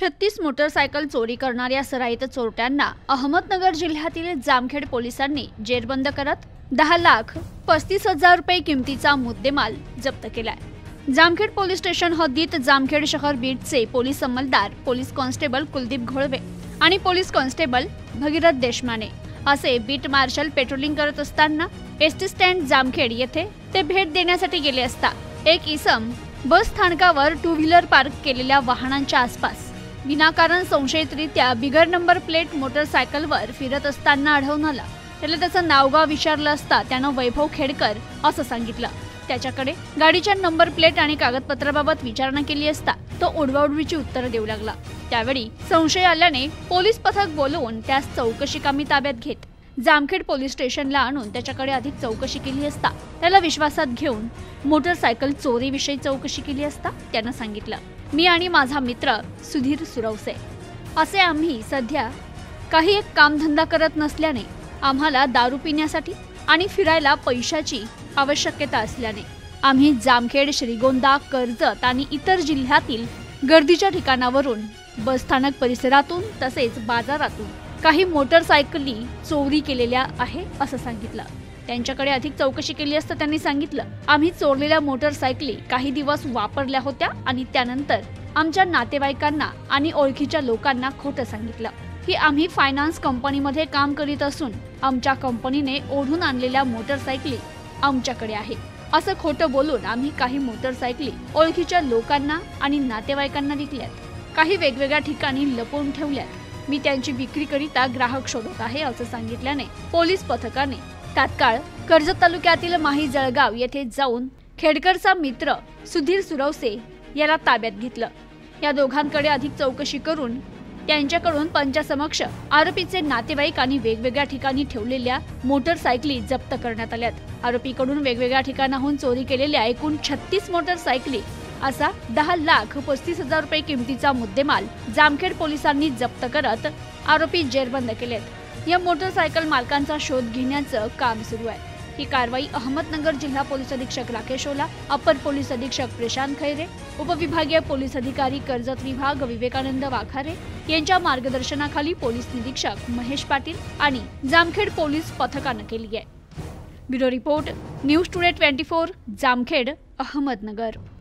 36 motorcycle चोरी करणाऱ्या सराईत चोरट्यांना अहमदनगर जिल्ह्यातील जामखेड पोलिसांनी जेरबंद करत 10,35,000 रुपये किमतीचा मुद्देमाल जप्त केलाय। जामखेड पोलीस स्टेशन हद्दीत जामखेड शहर बीटचे पोलीस अंमलदार पोलीस कॉन्स्टेबल कुलदीप घोळवे आणि पोलीस कॉन्स्टेबल भगीरथ देशमाने असे बीट मार्शल पेट्रोलिंग करत असताना एसटी स्टँड जामखेड येथे ते भेट देण्यासाठी गेले असता एक इसम बस स्थानकावर टू व्हीलर पार्क केलेल्या वाहनांच्या आसपास विनाकारण संशयितरित्या बिगर नंबर प्लेट मोटरसायकलवर फिरत असताना आढळून आला। त्याला त्याचं नावगाव विचारलं असता त्यानं वैभव खेडकर असं सांगितलं। त्याच्याकडे गाडीच्या नंबर प्लेट आणि कागदपत्राबाबत विचारणा केली असता तो उडवाउडवीची उत्तरं देऊ लागला। त्यावेळी संशय आल्याने पोलीस पथक बोलवून त्यास चौकशी कामी ताब्यात घेत जामखेड पोलीस स्टेशनला आणून त्याच्याकडे अधिक चौकशी केली असता त्याला विश्वासात घेऊन मोटरसायकल चोरीविषयी चौकशी केली असता त्यानं सांगितलं, मी आणि माझा मित्र सुधीर सुरवसे असे आम्ही सध्या काही एक कामधंदा करत नसल्याने आम्हाला दारू पिण्यासाठी आणि फिरायला पैशाची आवश्यकता असल्याने आम्ही जामखेड, श्रीगोंदा, कर्जत आणि इतर जिल्ह्यातील गर्दीच्या ठिकाणावरून बसस्थानक परिसरातून तसेच बाजारातून काही मोटरसायकली चोरी केलेल्या आहे असं सांगितलं। त्यांच्याकडे अधिक चौकशी केली असता त्यांनी सांगितलं, आम्ही चोरलेल्या मोटरसायकली काही दिवस वापरल्या होत्या आणि त्यानंतर आमच्या नातेवाईकांना आणि ओळखीच्या लोकांना खोटं सांगितलं की आम्ही फायनान्स कंपनीमध्ये काम करीत असून आमच्या कंपनीने ओढून आणलेल्या मोटरसायकली आमच्याकडे आहे असं खोटं बोलून आम्ही काही मोटरसायकली ओळखीच्या लोकांना आणि नातेवाईकांना विकल्यात, काही वेगवेगळ्या ठिकाणी लपवून ठेवल्यात। मी त्यांची विक्रीकरिता ग्राहक शोधत आहे असं सांगितल्याने पोलीस पथकाने तात्काळ कर्जत तालुक्यातील माही जळगाव येथे जाऊन खेडकरचा मित्र सुधीर सुरवसे याला ताब्यात घेतलं। या दोघांकडे अधिक चौकशी करून त्यांच्याकडून पंचासमक्ष आरोपीचे नातेवाईक आणि वेगवेगळ्या ठिकाणी ठेवलेल्या मोटरसायकली जप्त करण्यात आल्यात। आरोपीकडून वेगवेगळ्या ठिकाणाहून चोरी केलेल्या एकूण 36 मोटरसायकली असा 10,35,000 रुपये किमतीचा मुद्देमाल जामखेड पोलिसांनी जप्त करत आरोपी जेरबंद केलेत। या मोटरसायकल मालकांचा शोध घेण्याचं काम सुरू आहे। ही कारवाई अहमदनगर जिल्हा पोलीस अधीक्षक राकेश ओला, अपर पोलीस अधीक्षक प्रशांत खैरे, उपविभागीय पोलीस अधिकारी कर्जत विभाग विवेकानंद वाखारे यांच्या मार्गदर्शनाखाली पोलीस निरीक्षक महेश पाटील आणि जामखेड पोलीस पथकानं केली आहे। Bureau report, news today 24, Jamkhed, Ahmednagar.